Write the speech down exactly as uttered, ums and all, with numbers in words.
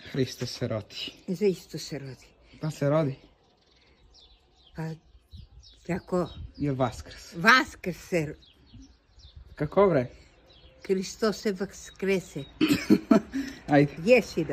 Hristos se rodi. Za Isto se rodi. Pa se rodi? Pa, tako... Ili Vaskrs? Vaskrs se... Kako bre? Hristos se vaskrese. Ajde. Jesi da.